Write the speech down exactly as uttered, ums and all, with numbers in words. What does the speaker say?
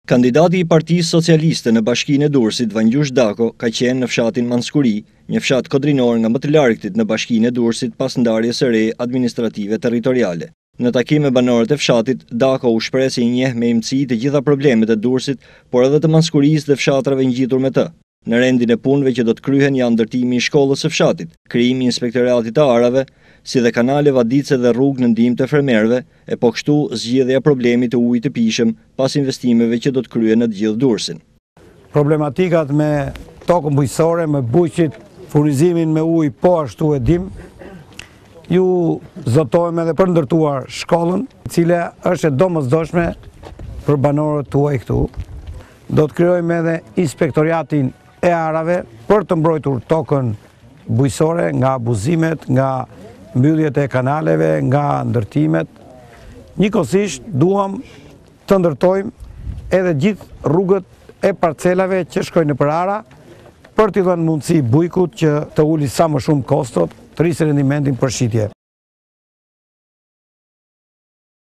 Kandidati i Partisë Socialiste në Bashkinë e Durrësit, Vangjush Dako, ka qenë në fshatin Manskuri, një fshat kodrinor nga më të largëtit në Bashkinë e Durrësit pas ndarjes së re administrative territoriale. Në takim me banorët e fshatit, Dako u shpreh se i njeh me imtësi të gjitha problemet e Durrësit, por edhe të Manskurisë dhe fshatrave ngjitur me të. Në rendin e punëve që do të kryhen janë ndërtimi i shkollës së fshatit, krijimi i inspektoratit të arave, si dhe kanale vadice dhe rrugë në ndihmë të fermerëve, e po kështu zgjidhja e problemit të ujit të pishëm pas investimeve që do të kryen në të gjithë Durrësin. Problematikat me tokën bujqësore, me bujqit, furnizimin me ujë, po ashtu e dim, ju zotojmë edhe për ndërtuar shkollën, e cila është e domosdoshme për banorët tuaj këtu. Do të krijojmë edhe inspektoriatin e arave për të mbrojtur tokën bujqësore nga abuzimet, nga mbylljet e kanaleve, nga ndërtimet. Njëkohësisht duam të ndërtojmë edhe gjithë rrugët e parcelave që shkojnë nëpër ara për t'i dhënë mundësi bujkut që të uli sa më shumë kostot, të rrisë rendimentin për shitje.